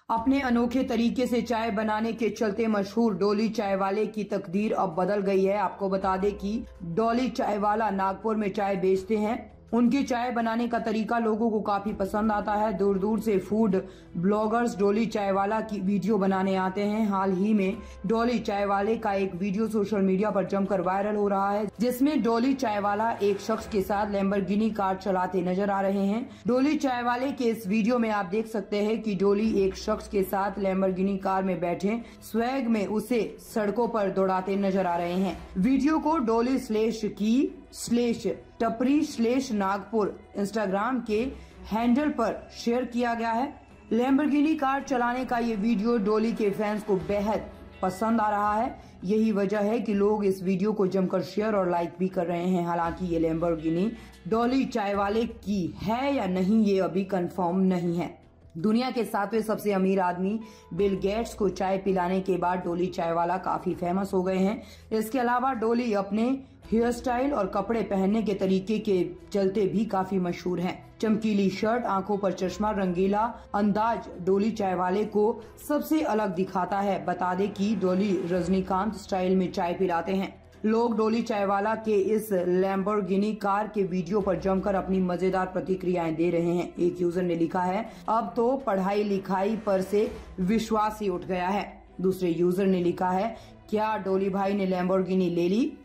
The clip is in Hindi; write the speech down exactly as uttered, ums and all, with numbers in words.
अपने अनोखे तरीके से चाय बनाने के चलते मशहूर डोली चाय वाले की तकदीर अब बदल गई है। आपको बता दें कि डोली चाय वाला नागपुर में चाय बेचते हैं। उनकी चाय बनाने का तरीका लोगों को काफी पसंद आता है। दूर दूर से फूड ब्लॉगर्स डोली चाय वाला की वीडियो बनाने आते हैं। हाल ही में डोली चाय वाले का एक वीडियो सोशल मीडिया पर जमकर वायरल हो रहा है, जिसमें डोली चाय वाला एक शख्स के साथ लैम्बोर्गिनी कार चलाते नजर आ रहे हैं। डोली चाय वाले के इस वीडियो में आप देख सकते हैं कि डोली एक शख्स के साथ लैम्बोर्गिनी कार में बैठे स्वैग में उसे सड़कों पर दौड़ाते नजर आ रहे हैं। वीडियो को डोली स्लेश की स्लेश टपरी स्लेश नागपुर इंस्टाग्राम के हैंडल पर शेयर किया गया है। लैम्बोर्गिनी कार चलाने का ये वीडियो डोली के फैंस को बेहद पसंद आ रहा है। यही वजह है कि लोग इस वीडियो को जमकर शेयर और लाइक भी कर रहे हैं। हालांकि ये लैम्बोर्गिनी डोली चाय वाले की है या नहीं, ये अभी कंफर्म नहीं है। दुनिया के सातवें सबसे अमीर आदमी बिल गेट्स को चाय पिलाने के बाद डोली चाय वाला काफी फेमस हो गए हैं। इसके अलावा डोली अपने हेयर स्टाइल और कपड़े पहनने के तरीके के चलते भी काफी मशहूर हैं। चमकीली शर्ट, आंखों पर चश्मा, रंगीला अंदाज डोली चाय वाले को सबसे अलग दिखाता है। बता दें कि डोली रजनीकांत स्टाइल में चाय पिलाते हैं। लोग डोली चाय वाला के इस लैम्बोर्गिनी कार के वीडियो पर जमकर अपनी मजेदार प्रतिक्रियाएं दे रहे हैं। एक यूजर ने लिखा है, अब तो पढ़ाई लिखाई पर से विश्वास ही उठ गया है। दूसरे यूजर ने लिखा है, क्या डोली भाई ने लैम्बोर्गिनी ले ली?